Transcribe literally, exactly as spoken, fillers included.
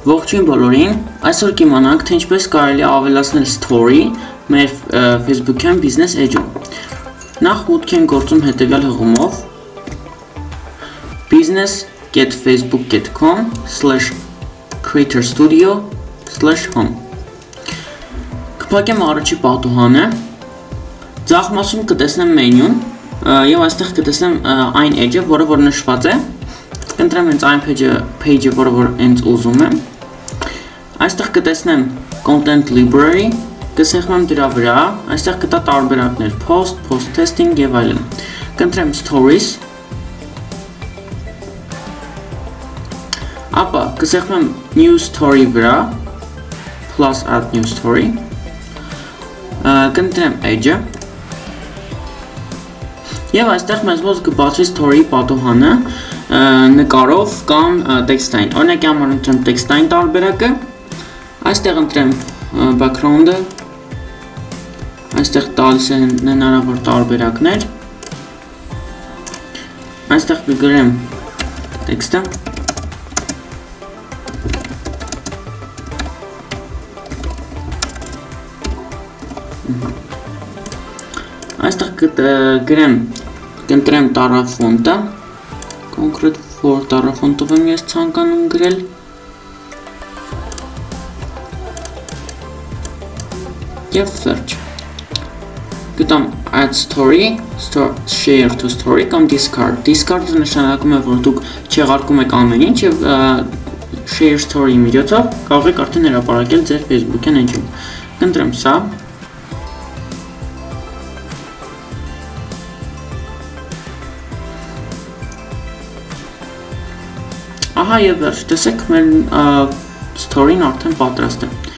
Ողջույն բոլորին, այսօր կիմանանք, թե ինչպես կարելի է ավելացնել story մեր Facebook-յան բիզնես էջում։ Նախ մուտք ենք գործում հետևյալ հղումով business dot facebook dot com slash creator studio slash home Կփակեմ առաջի պատուհանը, ձախ մասում կտեսնեմ մենյուն և այստեղ կտեսնեմ այն էջը, որը որ նշված է Կընտրեմ հենց այն page-ը, որը որ հենց ուզում եմ Այստեղ կտեսնեմ Content Library, կսեղմեմ դրա վրա, այստեղ կտա տարբերակներ Post, Post Testing և այլն Կընտրեմ Stories Ապա կսեղմեմ New Story վրա Plus Add New Story Կընտրեմ Edge-ը Եվ այստեղ մեզ ոնց կբացվի Story պատուհանը նկարով կամ տեքստային Օրինակ համար ընտրեմ տեքստային տարբերակը Այստեղ ընտրեմ background-ը Այստեղ տալիս են հնարավոր տարբերակներ Այստեղ կգրեմ տեքստը Այստեղ կգրեմ կընտրեմ տառաֆոնտը կոնկրետ որ տառաֆոնտով եմ ես ցանկանում գրել Եվ search Գտամ add story, share to story կամ discard Discard-ը նշանակում է, որ դուք չեղարկում եք ամեն ինչ և share story միջոցով կարող եք արդեն հրապարակել ձեր Facebook-յան էջում Կընտրեմ սա Ահա և վերջ, տեսեք մեր story-ն արդեն պատրաստ է